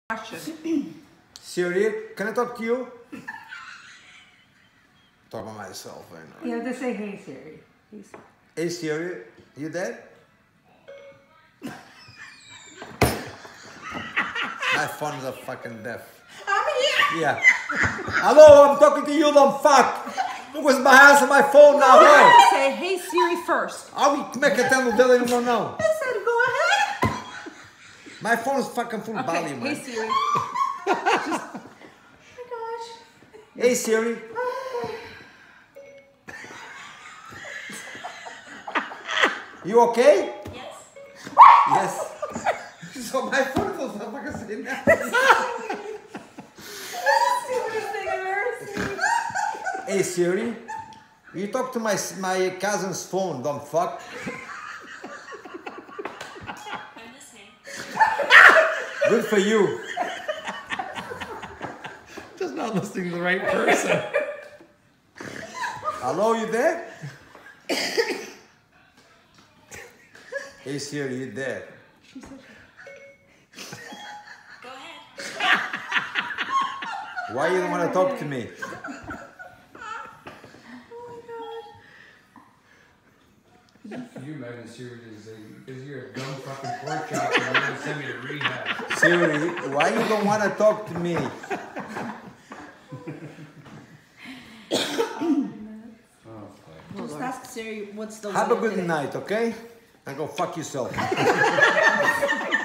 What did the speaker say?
question. Siri, can I talk to you? Talk about myself, I know. You have to say, hey Siri. Hey Siri. Hey Siri, you dead? My phones are fucking deaf. I'm here! Yeah. Hello, I'm talking to you, don't fuck! Look what's my house and my phone now, right? Say, hey Siri first. Como é que até no dele não não? I said, go ahead. My phone is fucking full Okay, volume, hey man. Siri. Just, oh my gosh. Hey Siri. You okay? Yes. Yes. So my phone was fucking saying that. Stupidest thing I've ever seen. Hey Siri, you talk to my cousin's phone, don't fuck. I'm listening. Good for you. Just not listening to the right person. Hello, you there? Hey Siri, you there? Go ahead. Why you don't want to talk to me? Can you imagine Siri just saying, because you're a dumb fucking pork chop and you're going to send me to rehab? Siri, why you don't want to talk to me? Oh, fuck. Just ask Siri, what's the Have a weather good today? night, okay? And go fuck yourself.